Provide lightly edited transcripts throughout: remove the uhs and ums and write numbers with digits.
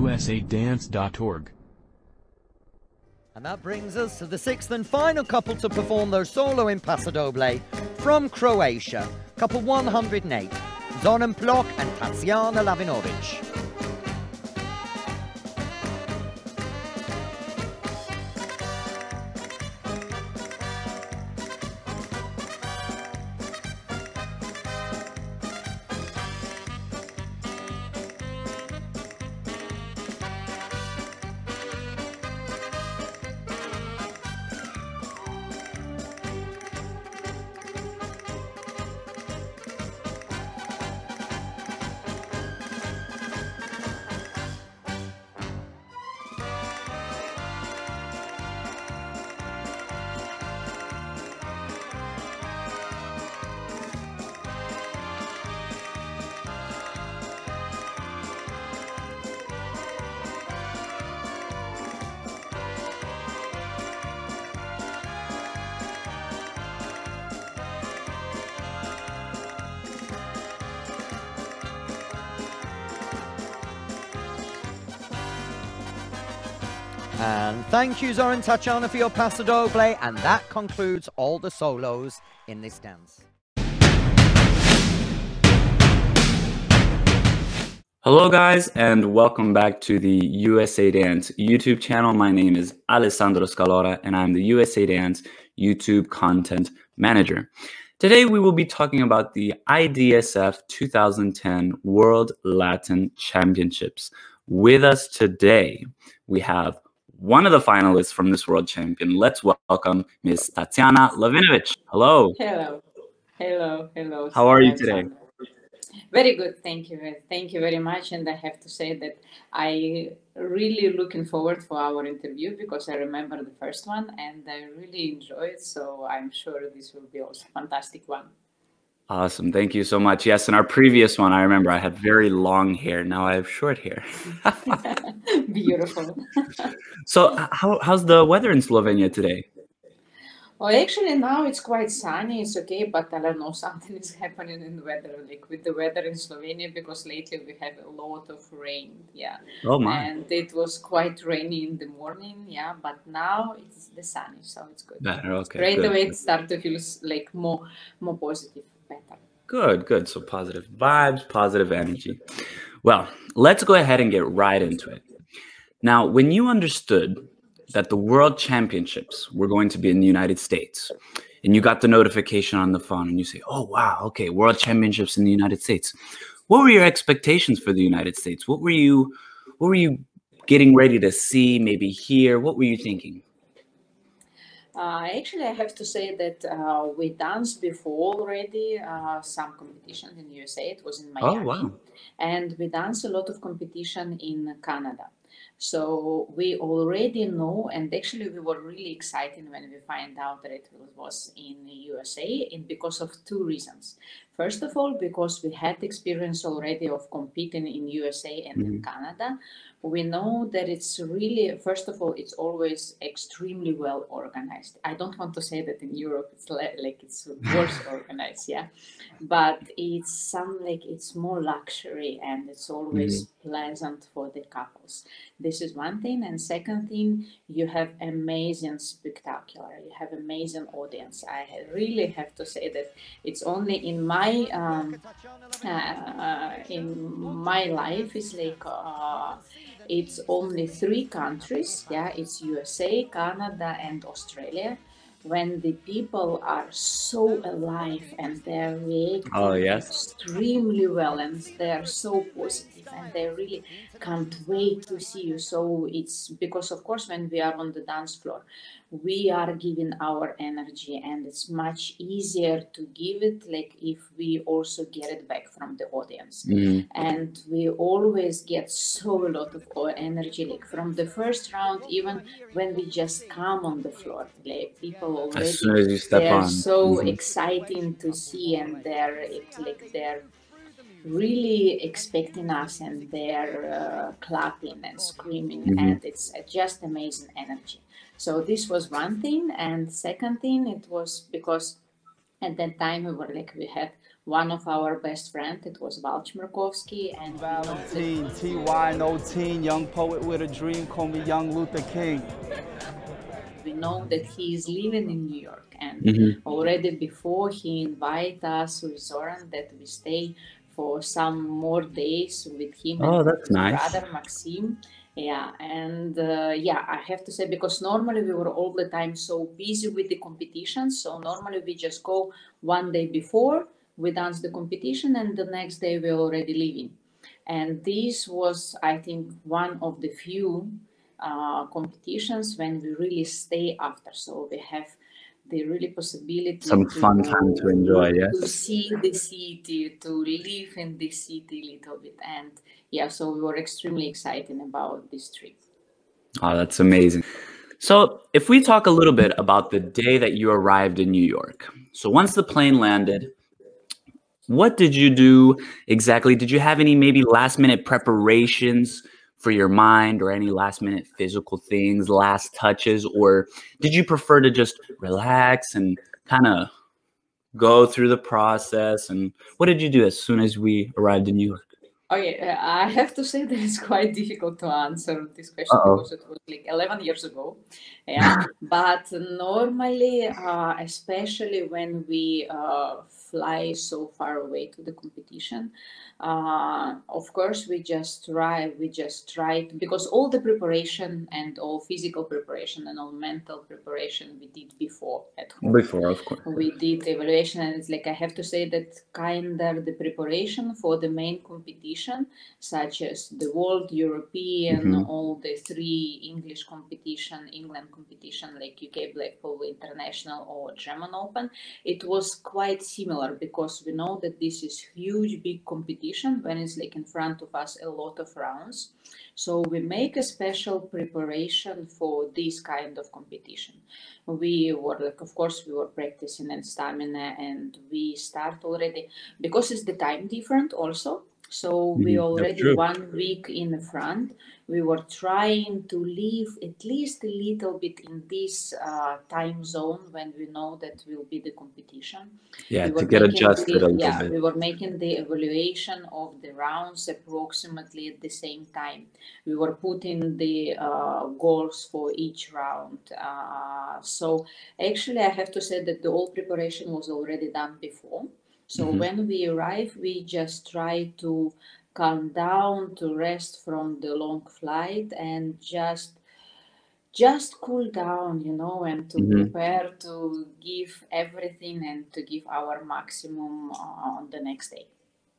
usadance.org. And that brings us to the sixth and final couple to perform their solo in Paso Doble from Croatia, couple 108, Zoran Plok and Tatjana Lavinovic. And thank you, Zoran Tatjana, for your Paso Doble, and that concludes all the solos in this dance. Hello guys, and welcome back to the USA Dance YouTube channel. My name is Alessandro Scalora, and I'm the USA Dance YouTube Content Manager. Today we will be talking about the IDSF 2010 World Latin Championships. With us today, we have one of the finalists from this World Champion. Let's welcome Ms. Tatjana Lavinovic. Hello. Hello. Hello. Hello. How are you today? Very good. Thank you. Thank you very much. And I have to say that I really looking forward for our interview because I remember the first one and I really enjoy it. So I'm sure this will be also a fantastic one. Awesome. Thank you so much. Yes, in our previous one, I remember I had very long hair. Now I have short hair. Beautiful. So how's the weather in Slovenia today? Well, actually now it's quite sunny. It's okay, but I don't know, something is happening in the weather, like with the weather in Slovenia, because lately we have a lot of rain. Yeah. Oh my. And it was quite rainy in the morning. Yeah. But now it's the sunny, so it's good. Better. Okay. Straight good. away it starts to feel like more positive. Better. Good. So positive vibes, positive energy. Well, let's go ahead and get right into it. Now, when you understood that the World Championships were going to be in the United States, and you got the notification on the phone and you say, oh, wow, okay, World Championships in the United States. What were your expectations for the United States? What were you getting ready to see, maybe hear? What were you thinking? Actually, I have to say that we danced before already some competition in USA. It was in Miami. Oh, wow. And we danced a lot of competition in Canada. So we already know, and actually we were really excited when we find out that it was in the USA, and because of two reasons. First of all, because we had experience already of competing in USA and in Canada. We know that it's really, first of all, it's always extremely well organized. I don't want to say that in Europe it's like it's worse organized, yeah, but it's it's more luxury and it's always pleasant for the couples. This is one thing, and second thing, you have amazing spectacular. You have amazing audience. I really have to say that it's only in my life is like. It's only 3 countries, yeah, it's USA, Canada, and Australia, when the people are so alive and they're reacting extremely well and they're so positive and they really can't wait to see you. So it's because, of course, when we are on the dance floor, we are giving our energy and it's much easier to give it like if we also get it back from the audience. And we always get so a lot of energy, like from the first round, even when we just come on the floor, like people already, as soon as you step they're on. so exciting to see, and they're really expecting us, and they're clapping and screaming, and it's just amazing energy. So this was one thing, and second thing, it was because at that time we had one of our best friends. It was Valch Markovsky. And Valentine, T-Y-N-O-Teen, young poet with a dream, call me Young Luther King. We know that he is living in New York, and already before he invited us with Zoran that we stay for some more days with him and that's his nice. brother Maxim. Yeah, and yeah, I have to say, because normally we were all the time so busy with the competition, so normally we just go one day before, we dance the competition, and the next day we're already leaving. And this was, I think, one of the few competitions when we really stay after, so we have the really possibility Some fun time to enjoy, yes. to see the city, to live in the city a little bit. And yeah, so we were extremely excited about this trip. Oh, that's amazing. So if we talk a little bit about the day that you arrived in New York. So once the plane landed, what did you do exactly? Did you have any maybe last minute preparations for your mind, or any last minute physical things, last touches, or did you prefer to just relax and kind of go through the process? And what did you do as soon as we arrived in New York? Okay, I have to say that it's quite difficult to answer this question because it was like 11 years ago. Yeah, but normally, especially when we fly so far away to the competition, of course we just try to, because all the preparation and all physical preparation and all mental preparation we did before at home. Before, of course. We did evaluation, and it's like, I have to say that kind of the preparation for the main competition, such as the World, European, all the 3 English competition, England competition, like UK Blackpool International or German Open, it was quite similar, because we know that this is huge, big competition when it's like in front of us a lot of rounds. So we make a special preparation for this kind of competition. We were like, of course, we were practicing and stamina, and we start already, because it's the time different also. So we already 1 week in the front, we were trying to live at least a little bit in this time zone when we know that will be the competition. Yeah, to get adjusted a little bit. We were making the evaluation of the rounds approximately at the same time. We were putting the goals for each round. So actually, I have to say that the whole preparation was already done before. So when we arrive, we just try to calm down, to rest from the long flight, and just cool down, you know, and to prepare to give everything and to give our maximum on the next day.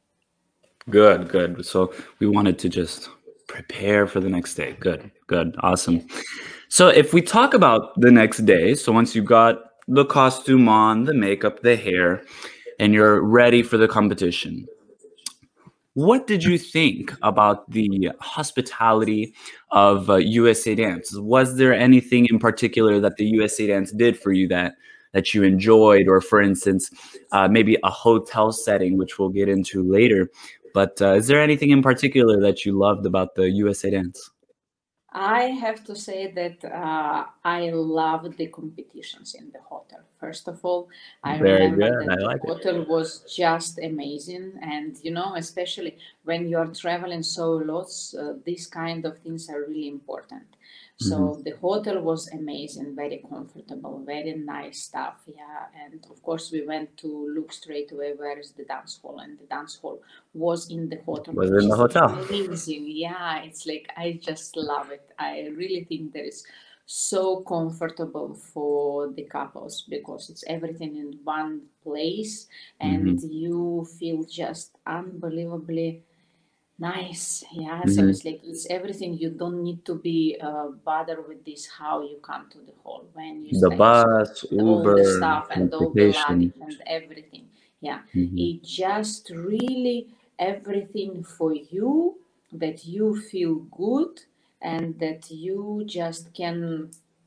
Good. So we wanted to just prepare for the next day. Good. Awesome. So if we talk about the next day, so once you got the costume on, the makeup, the hair, and you're ready for the competition, what did you think about the hospitality of USA Dance? Was there anything in particular that the USA Dance did for you that you enjoyed? Or for instance, maybe a hotel setting, which we'll get into later. But is there anything in particular that you loved about the USA Dance? I have to say that I love the competitions in the hotel. First of all, I remember that the hotel was just amazing. And, you know, especially when you're traveling so lots, these kind of things are really important. So the hotel was amazing, very comfortable, very nice stuff. Yeah. And of course, we went to look straight away where is the dance hall, and the dance hall was in the hotel. Was in the hotel. Amazing. Yeah. It's like, I just love it. I really think that is so comfortable for the couples, because it's everything in one place, and you feel just unbelievably nice. Yeah. So it's like, it's everything. You don't need to be bothered with this, how you come to the hall, when you the bus, all Uber, the stuff and all the luggage and everything. Yeah. It just really everything for you, that you feel good, and that you just can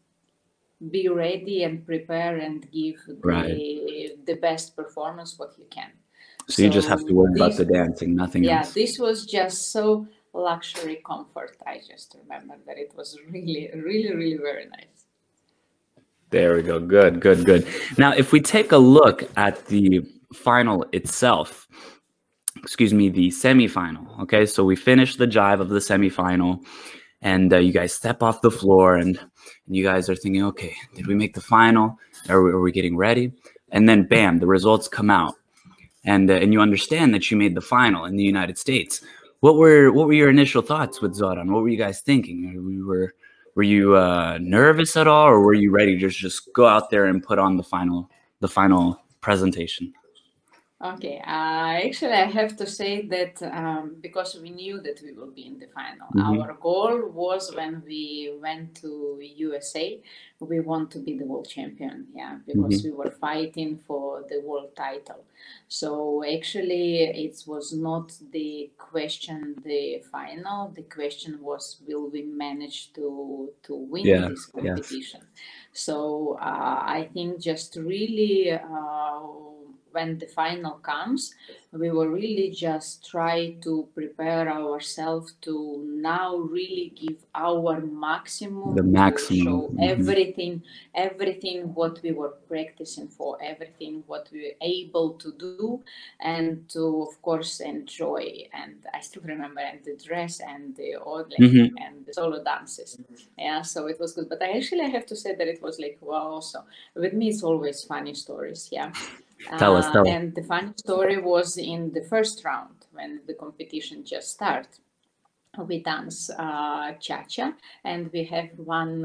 be ready and prepare and give the best performance what you can. So you just have to worry about the dancing, nothing else. Yeah, this was just so luxury comfort. I just remember that it was really, really, really very nice. There we go. Good. Now, if we take a look at the final itself, excuse me, the semifinal. Okay, so we finished the jive of the semifinal, and you guys step off the floor, and you guys are thinking, okay, did we make the final? Are we getting ready? And then bam, the results come out, and you understand that you made the final in the United States. What were your initial thoughts with Zoran? What were you guys thinking? Were you nervous at all, or were you ready to just go out there and put on the final presentation? Okay, actually, I have to say that because we knew that we will be in the final. Our goal was, when we went to USA, we want to be the world champion, yeah, because we were fighting for the world title. So actually, it was not the question, the final. The question was, will we manage to win this competition? So I think just really. When the final comes, we will really just try to prepare ourselves to now really give our maximum, to show everything what we were practicing for, everything what we were able to do, and to of course enjoy. And I still remember the dress and the organ and the solo dances. Yeah, so it was good. But I have to say that it was like, wow, also with me it's always funny stories, yeah. Tell us. And the funny story was in the first round when the competition just started. We dance cha-cha, and we have one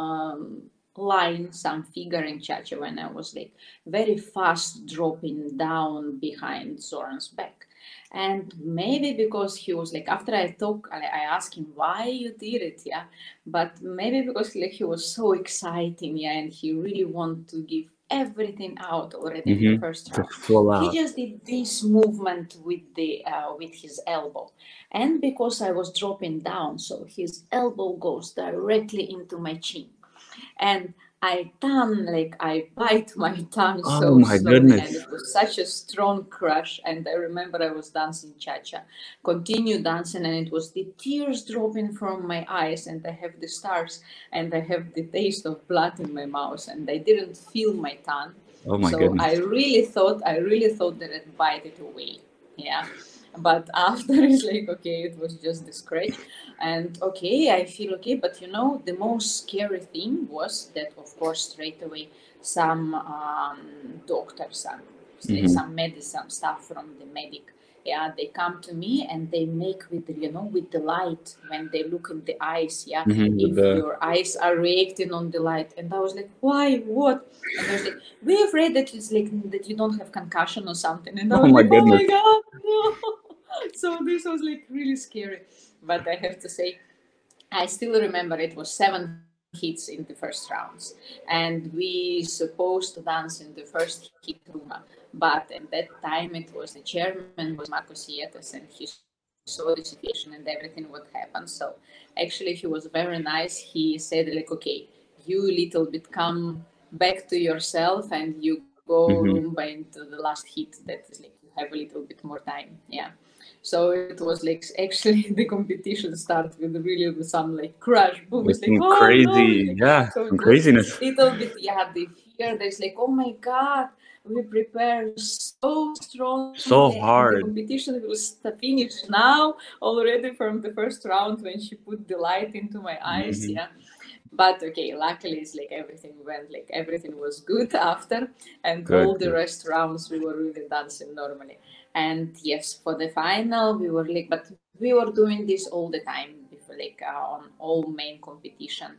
line, some figure in cha-cha when I was like very fast dropping down behind Zoran's back. And maybe because he was like, after I asked him why you did it, yeah, but maybe because like he was so exciting, yeah, and he really wanted to give everything out already in the first round. He just did this movement with his elbow, and because I was dropping down, so his elbow goes directly into my chin, and I bite my tongue so slowly, and it was such a strong crush. And I remember I was dancing cha-cha, continue dancing, and it was the tears dropping from my eyes, and I have the stars, and I have the taste of blood in my mouth, and I didn't feel my tongue. Oh my goodness. I really thought that I'd bite it away. Yeah. But after it's like, okay, it was just the scratch, and okay, I feel okay. But you know, the most scary thing was that, of course, straight away some doctors, some medicine stuff from the medic, yeah, they come to me and they make with the light, when they look in the eyes, yeah, if your eyes are reacting on the light. And I was like, why, what? And I was like, we're afraid that it's like that you don't have concussion or something. And I was like, oh my god, no. So this was like really scary. But I have to say, I still remember it was 7 hits in the first rounds, and we supposed to dance in the first hit Ruma. But at that time, it was the chairman was Marco Sietas, and he saw the situation and everything what happened. So actually, he was very nice. He said like, okay, you little bit come back to yourself, and you go Rumba into the last hit. That is like you have a little bit more time. Yeah. So it was like actually the competition started with really some like crash, boom. With some crazy, so some craziness. Little bit, the fear. There's like, oh my god, we prepared so strong, so hard. The competition was finished now already from the first round when she put the light into my eyes. Yeah. But okay, luckily it's like everything was good after, and all the rest rounds we were really dancing normally. And yes, for the final we were like, but we were doing this all the time before, like on all main competition.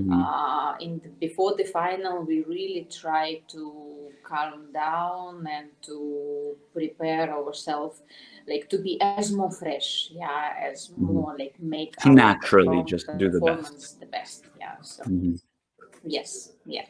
Before the final, we really try to calm down and to prepare ourselves, like to be as more fresh, as more like make naturally just do the best. Yeah. So yes, yeah.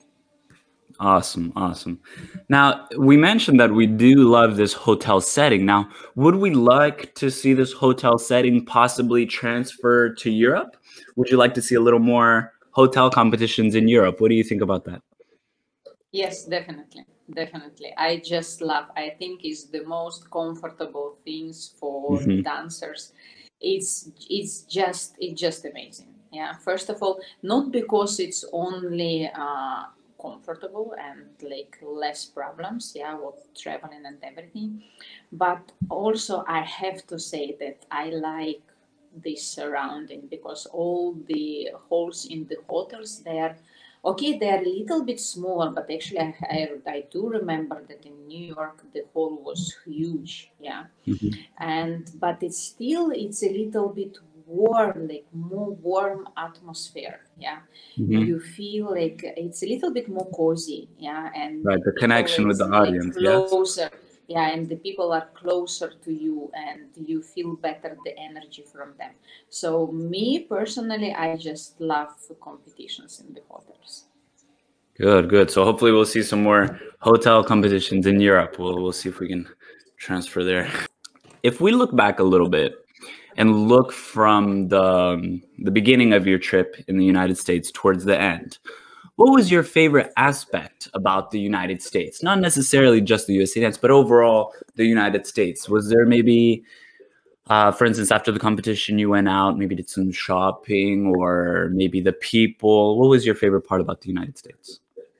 Awesome. Now, we mentioned that we do love this hotel setting. Now, would we like to see this hotel setting possibly transfer to Europe? Would you like to see a little more hotel competitions in Europe? What do you think about that? Yes, definitely. I just love, I think it's the most comfortable things for dancers. It's just amazing. Yeah. First of all, not because it's only comfortable and like less problems, yeah, with traveling and everything. But also I have to say that I like this surrounding because all the halls in the hotels, they are okay, they are a little bit smaller, but actually I do remember that in New York the hall was huge, yeah. And but it's a little bit warm, like more warm atmosphere, yeah. You feel like it's a little bit more cozy, yeah, and Right, the the people connection with it's the like audience, yes. closer, yeah, and the people are closer to you and you feel better the energy from them. So me personally, I just love competitions in the hotels. Good, good. So hopefully we'll see some more hotel competitions in Europe. We'll see if we can transfer there. If we look back a little bit and look from the beginning of your trip in the United States towards the end, what was your favorite aspect about the United States? Not necessarily just the USA Dance, but overall the United States. Was there maybe, for instance, after the competition, you went out, maybe did some shopping, or maybe the people? What was your favorite part about the United States?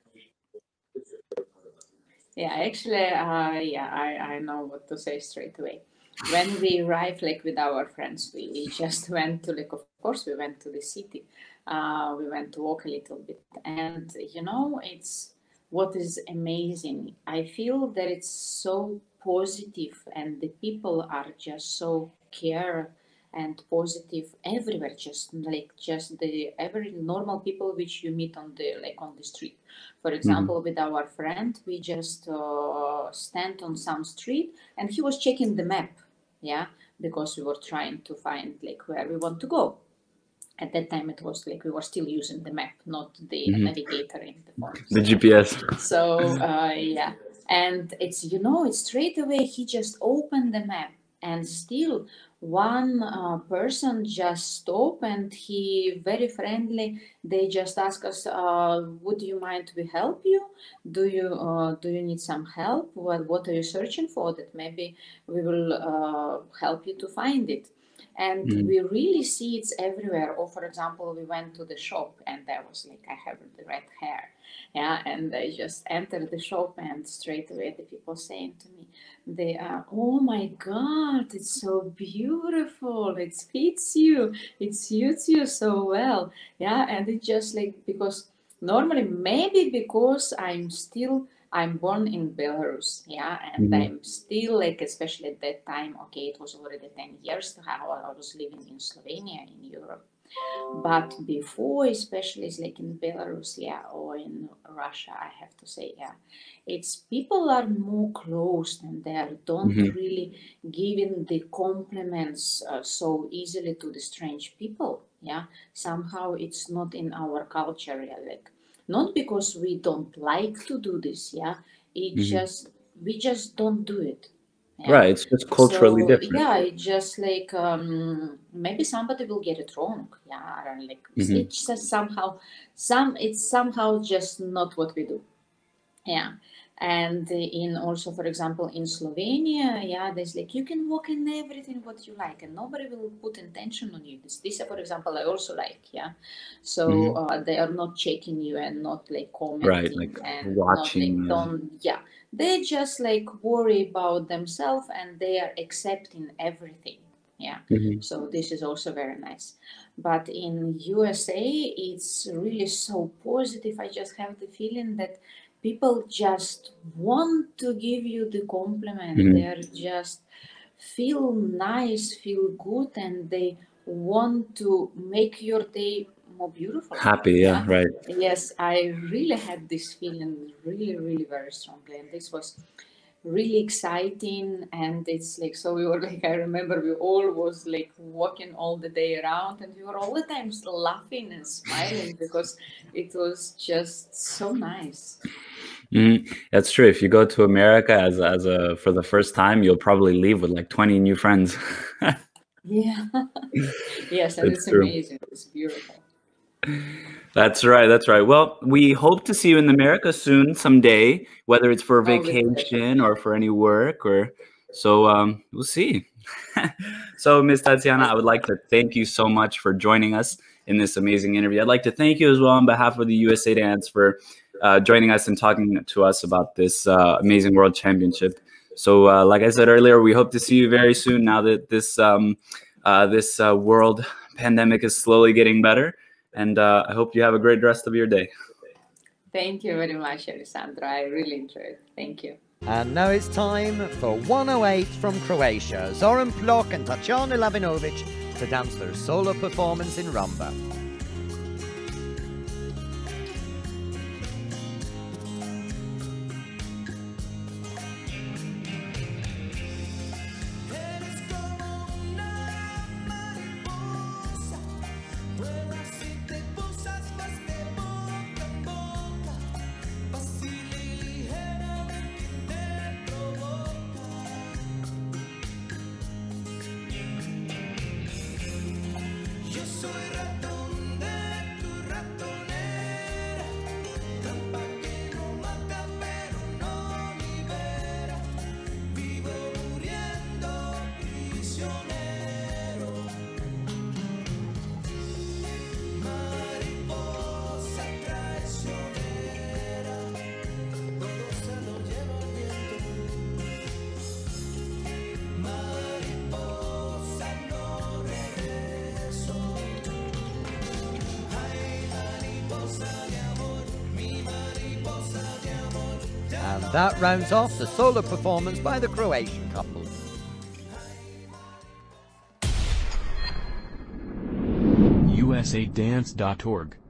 Yeah, actually, yeah, I know what to say straight away. When we arrived, like with our friends, we just went to, like, of course, we went to the city. We went to walk a little bit, and you know, it's what is amazing. I feel that it's so positive, and the people are just so care and positive everywhere. Just the every normal people which you meet on the like on the street. For example, with our friend, we just stand on some street and he was checking the map, yeah, because we were trying to find like where we want to go. At that time, it was like we were still using the map, not the navigator in the phone. The GPS. So yeah, and it's you know it's straight away he just opened the map and still one person just stopped and he very friendly. They just ask us, "Would you mind we help you? Do you need some help? What are you searching for? That maybe we will help you to find it." And we really see it's everywhere. Or for example, we went to the shop and I was like, I have the red hair, yeah, and I just entered the shop and straight away the people saying to me, they are, oh my god, it's so beautiful, it fits you, it suits you so well, yeah. And it just like because normally maybe because I'm born in Belarus, yeah, and I'm still like, especially at that time, okay, it was already 10 years how I was living in Slovenia in Europe. But before, especially it's like in Belarus, yeah, or in Russia, I have to say, yeah, it's people are more closed and they don't really giving the compliments so easily to the strange people, yeah. Somehow it's not in our culture, yeah, like not because we don't like to do this, yeah. It just we just don't do it. Yeah. Right, it's just culturally So different. yeah, it just like maybe somebody will get it wrong. Yeah, or like it's just somehow it's somehow just not what we do. Yeah. And in also, for example, in Slovenia, yeah, there's like you can walk in everything what you like, and nobody will put intention on you. This for example, I also like, yeah. So they are not checking you and not like Right, commenting like and not like watching. don't, yeah. They just like worry about themselves and they are accepting everything. Yeah. So this is also very nice. But in USA, it's really so positive. I just have the feeling that people just want to give you the compliment. They're just feel nice, feel good, and they want to make your day more beautiful. Happy, yeah, right. Yes, I really had this feeling really, really very strongly, and this was really exciting. And it's like, so we were like, I remember we all was like walking all the day around and we were all the time laughing and smiling because it was just so nice. That's true. If you go to America as a for the first time, you'll probably leave with like 20 new friends. Yeah. Yes, and it's true. amazing. It's beautiful. That's right. That's right. Well, we hope to see you in America soon, someday, whether it's for vacation or for any work, or so. We'll see. So, Ms. Tatiana, I would like to thank you so much for joining us in this amazing interview. I'd like to thank you as well on behalf of the USA Dance for joining us and talking to us about this amazing World Championship. So, like I said earlier, we hope to see you very soon now that this world pandemic is slowly getting better. And I hope you have a great rest of your day. Thank you very much, Alessandro. I really enjoyed it. Thank you. And now it's time for 108 from Croatia. Zoran Plok and Tatjana Lavinovic to dance their solo performance in rumba. And that rounds off the solo performance by the Croatian couple. USAdance.org